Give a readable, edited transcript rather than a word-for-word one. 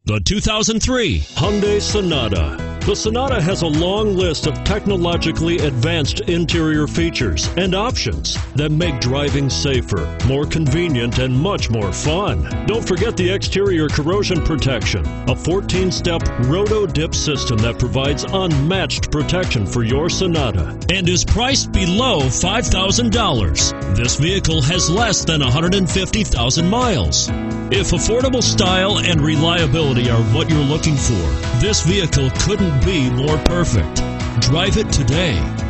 The 2003 Hyundai Sonata. The Sonata has a long list of technologically advanced interior features and options that make driving safer, more convenient, and much more fun. Don't forget the exterior corrosion protection, a 14-step roto-dip system that provides unmatched protection for your Sonata and is priced below $5,000. This vehicle has less than 150,000 miles. If affordable style and reliability are what you're looking for, this vehicle couldn't be more perfect. Drive it today.